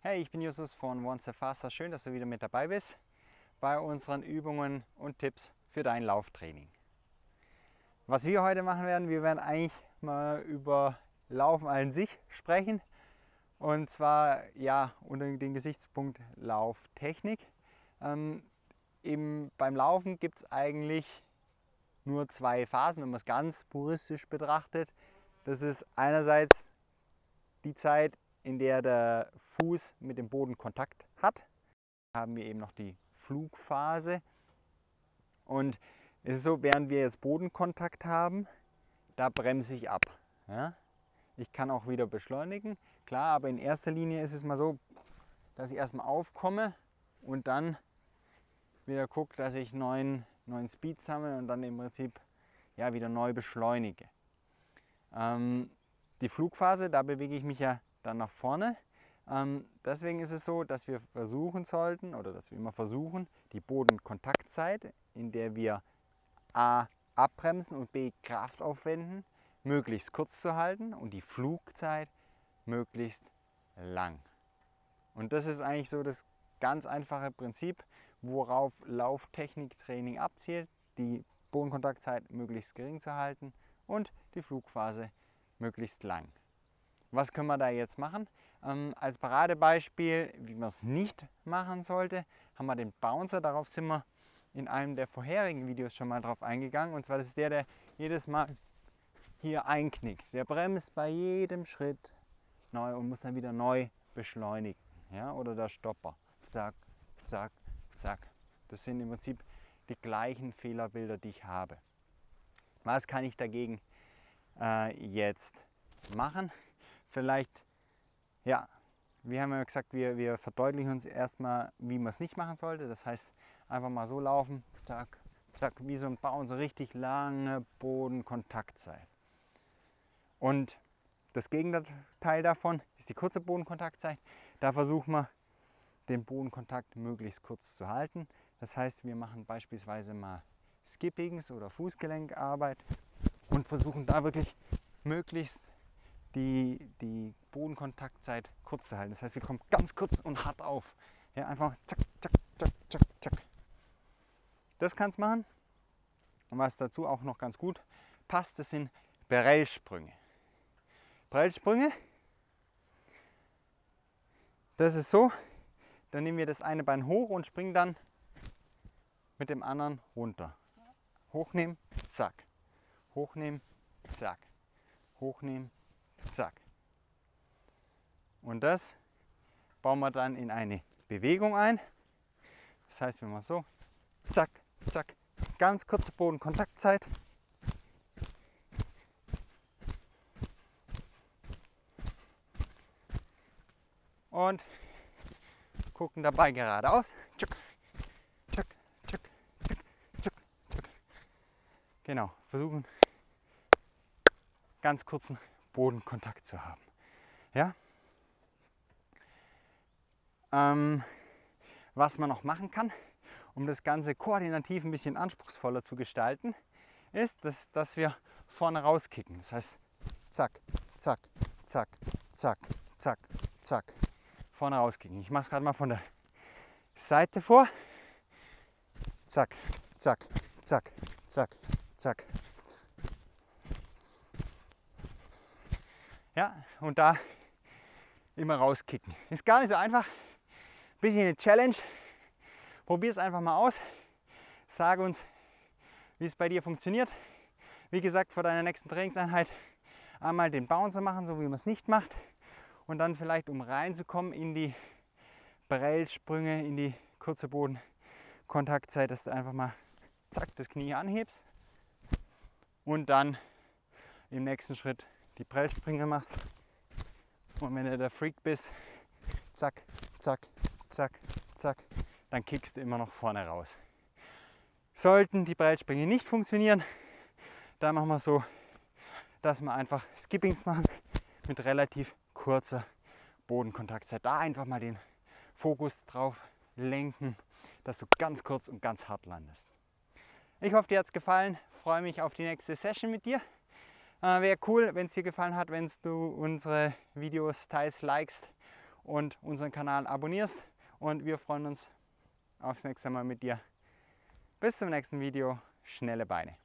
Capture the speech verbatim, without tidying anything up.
Hey, ich bin Justus von One Step Faster. Schön, dass du wieder mit dabei bist bei unseren Übungen und Tipps für dein Lauftraining. Was wir heute machen werden, wir werden eigentlich mal über Laufen an sich sprechen. Und zwar ja unter dem Gesichtspunkt Lauftechnik. Ähm, eben beim Laufen gibt es eigentlich nur zwei Phasen, wenn man es ganz puristisch betrachtet. Das ist einerseits die Zeit, in der der Fuß mit dem Boden Kontakt hat. Da haben wir eben noch die Flugphase. Und es ist so, während wir jetzt Bodenkontakt haben, da bremse ich ab. Ja? Ich kann auch wieder beschleunigen, klar, aber in erster Linie ist es mal so, dass ich erstmal aufkomme und dann wieder gucke, dass ich neuen, neuen Speed sammle und dann im Prinzip ja, wieder neu beschleunige. Ähm, die Flugphase, da bewege ich mich ja dann nach vorne. Ähm, deswegen ist es so, dass wir versuchen sollten, oder dass wir immer versuchen, die Bodenkontaktzeit, in der wir A abbremsen und B Kraft aufwenden, möglichst kurz zu halten und die Flugzeit möglichst lang. Und das ist eigentlich so das ganz einfache Prinzip, worauf Lauftechniktraining abzielt, die Bodenkontaktzeit möglichst gering zu halten und die Flugphase möglichst lang. Was können wir da jetzt machen? Ähm, als Paradebeispiel, wie man es nicht machen sollte, haben wir den Bouncer. Darauf sind wir in einem der vorherigen Videos schon mal drauf eingegangen. Und zwar das ist der, der jedes Mal hier einknickt. Der bremst bei jedem Schritt neu und muss dann wieder neu beschleunigen. Ja? Oder der Stopper. Zack, zack, zack. Das sind im Prinzip die gleichen Fehlerbilder, die ich habe. Was kann ich dagegen äh, jetzt machen? Vielleicht, ja, wir haben ja gesagt, wir, wir verdeutlichen uns erstmal, wie man es nicht machen sollte. Das heißt, einfach mal so laufen, zack, zack, wie so ein Bauen, so richtig lange Bodenkontaktzeit. Und das Gegenteil davon ist die kurze Bodenkontaktzeit. Da versuchen wir, den Bodenkontakt möglichst kurz zu halten. Das heißt, wir machen beispielsweise mal Skippings oder Fußgelenkarbeit und versuchen da wirklich möglichst die, die Bodenkontaktzeit kurz zu halten. Das heißt, wir kommen ganz kurz und hart auf. Ja, einfach zack, zack, zack, zack, zack. Das kannst du machen. Und was dazu auch noch ganz gut passt, das sind Barrel-Sprünge. Barrel-Sprünge, das ist so, dann nehmen wir das eine Bein hoch und springen dann mit dem anderen runter. Hochnehmen, zack. Hochnehmen, zack. Hochnehmen, zack. Und das bauen wir dann in eine Bewegung ein. Das heißt, wenn wir so, zack, zack, ganz kurze Bodenkontaktzeit. Und gucken dabei geradeaus. Tschuk, tschuk, tschuk, tschuk, tschuk, tschuk. Genau, versuchen ganz kurzen Bodenkontakt zu haben. Ja? Ähm, was man noch machen kann, um das Ganze koordinativ ein bisschen anspruchsvoller zu gestalten, ist, dass, dass wir vorne rauskicken. Das heißt, zack, zack, zack, zack, zack, zack. Vorne rauskicken. Ich mache es gerade mal von der Seite vor. Zack, zack, zack, zack, zack. Ja, und da immer rauskicken. Ist gar nicht so einfach. Bisschen eine Challenge. Probier es einfach mal aus. Sag uns, wie es bei dir funktioniert. Wie gesagt, vor deiner nächsten Trainingseinheit einmal den Bouncer machen, so wie man es nicht macht. Und dann vielleicht, um reinzukommen in die Barrel-Sprünge, in die kurze Bodenkontaktzeit, dass du einfach mal zack das Knie anhebst und dann im nächsten Schritt die Prellsprünge machst. Und wenn du der Freak bist, zack, zack, zack, zack, dann kickst du immer noch vorne raus. Sollten die Prellsprünge nicht funktionieren, dann machen wir so, dass wir einfach Skippings machen mit relativ kurzer Bodenkontaktzeit. Da einfach mal den Fokus drauf lenken, dass du ganz kurz und ganz hart landest. Ich hoffe, dir hat es gefallen. Freue mich auf die nächste Session mit dir. Äh, Wäre cool, wenn es dir gefallen hat, wenn du unsere Videos teilst, likest und unseren Kanal abonnierst. Und wir freuen uns aufs nächste Mal mit dir. Bis zum nächsten Video. Schnelle Beine.